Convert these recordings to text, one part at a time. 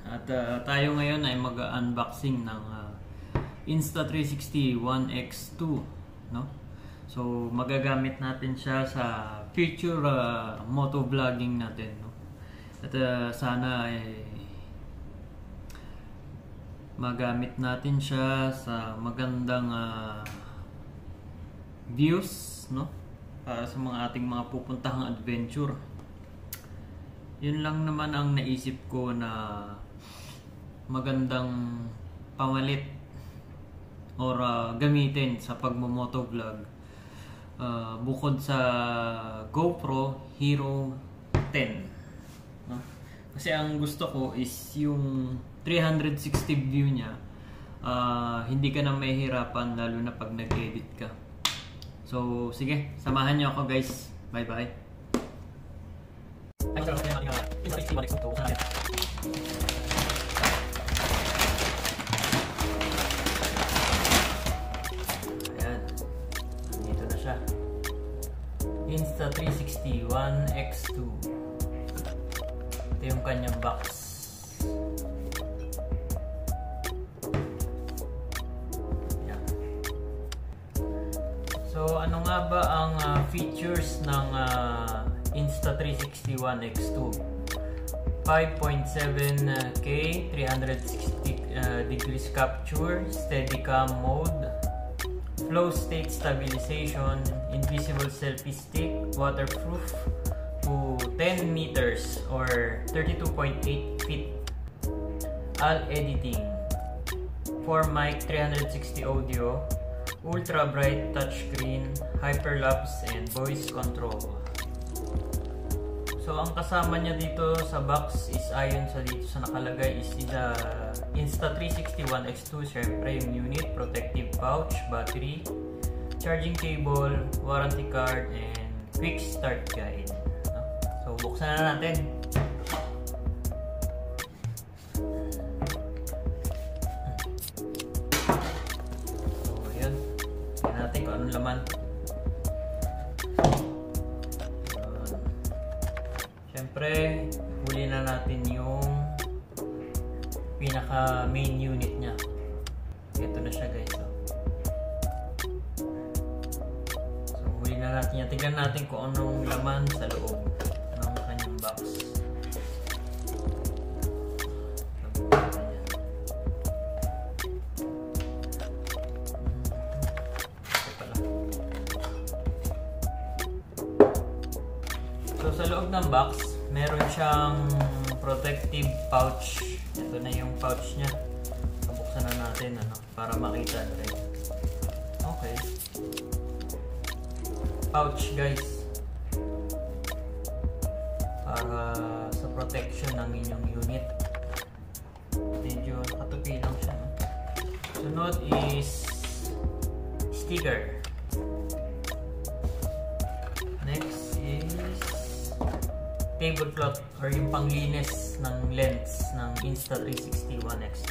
At tayo ngayon ay mag-unboxing ng Insta360 1X2, no? So magagamit natin siya sa future motovlogging natin, no? At sana ay magamit natin siya sa magandang views, no? Para sa mga ating mga pupuntahang adventure. Yun lang naman ang naisip ko na magandang pamalit or gamitin sa pagmo-motovlog bukod sa GoPro Hero 10, no? Kasi ang gusto ko is yung 360 view niya, hindi ka na mahihirapan lalo na pag nag-edit ka. So sige, samahan niyo ako guys. Bye bye. Insta360 1X2. Ito yung kanyang box. Yan. So ano nga ba ang features ng Insta360 1X2? 5.7K 360 degrees capture, Steadicam mode, flow state stabilization, invisible selfie stick, waterproof to 10 meters or 32.8 feet, AL editing, 4 mic 360 audio, ultra bright touchscreen, hyperlapse, and voice control. So ang kasama niya dito sa box is ayon sa dito sa nakalagay is Insta360 1X2, syempre yung unit, protective pouch, battery, charging cable, warranty card, and quick start guide, no? So buksan na natin. So yun, tingnan natin kung anong laman. Siyempre, huli na natin yung pinaka main unit niya. Ito na siya guys. So huli na natin yan. Tignan natin kung anong laman sa loob ng kanyang box. So sa loob ng box, meron siyang protective pouch. Ito na yung pouch niya. Buksan na natin para makita rin. Okay. Pouch guys. Para sa protection ng inyong unit. Medyo nakatupi lang siya, no? Sunod is sticker. Next is tablecloth or yung panglinis ng lens ng Insta360 1X2.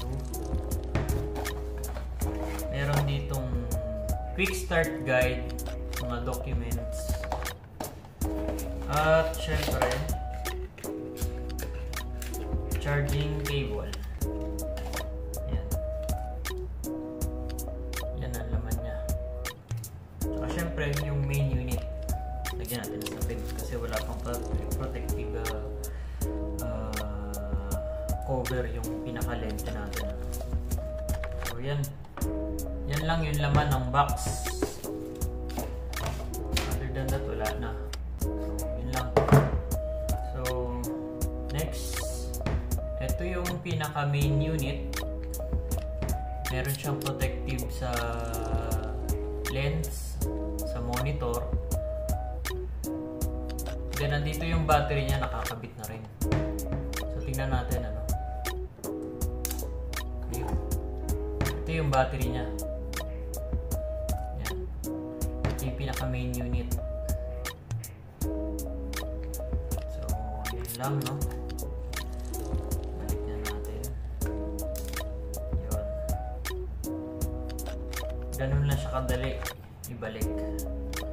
Meron ditong quick start guide, mga documents, at syempre charging cable. Yan. Yan ang laman niya. Saka syempre yung main unit, lagyan natin sa pin kasi wala pang protective cover yung pinaka-lente natin. So yan lang yung laman ng box. Other than that, wala na. So yun lang. So next, ito yung pinaka main unit. Meron siyang protective sa lens, sa monitor. Then nandito yung battery niya, nakakabit na rin. So tingnan natin ano. Ito yung battery niya. Yan. Ito yung pinaka main unit. So yun lang, no? Balik na natin. Yun. Ganun lang siya kadali ibalik.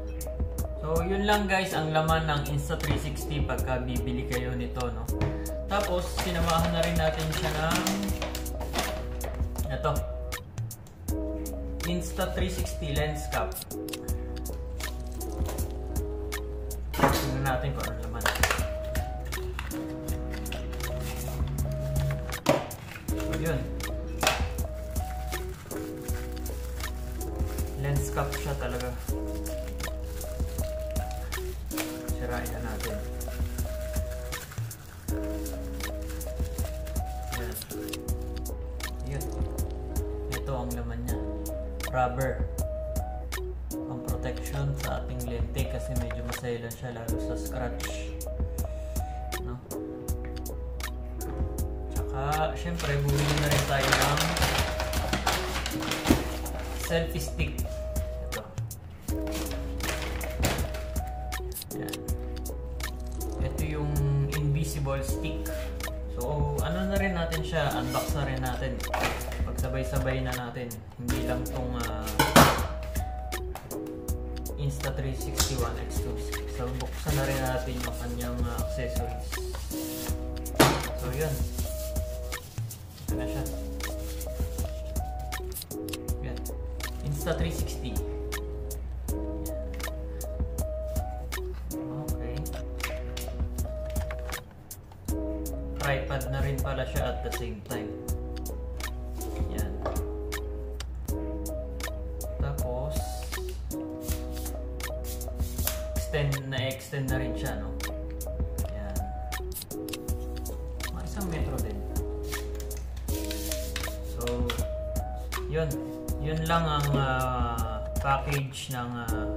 So yun lang guys ang laman ng Insta360 pagka bibili kayo nito, no? Tapos, sinamahan na rin natin siya ng ito, Insta360 lens cap. Tingnan natin kung ano naman. So, yun. Lens cap siya talaga. Sirain na natin. Ayan. Yun. Ito ang laman niya. Rubber. Pang protection sa ating lente kasi medyo maselan siya lalo sa scratch. No? Tsaka, syempre, bumili na rin tayo ng selfie stick. Ito. Yan. Ito yung invisible stick. So, ano na rin natin siya, unbox na rin natin. Pagsabay-sabay na natin. Hindi lang tong Insta360 1X2. So, buksan na rin natin yung kanyang accessories. So, yun. Ito na siya. Yan. Insta360. Okay. Tripod na rin pala siya at the same time. Yan. Tapos, extend na rin siya, no? Yan. Mga 1 metro din. So, yun. Yun lang ang package ng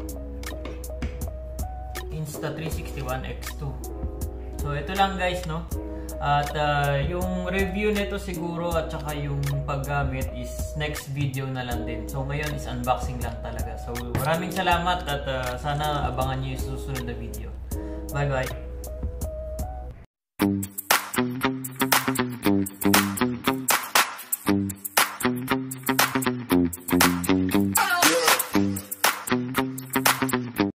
Insta360 1X2. So, ito lang guys, no? At yung review nito siguro at saka yung paggamit is next video na lang din. So ngayon is unboxing lang talaga. So maraming salamat at sana abangan nyo yung susunod na video. Bye bye!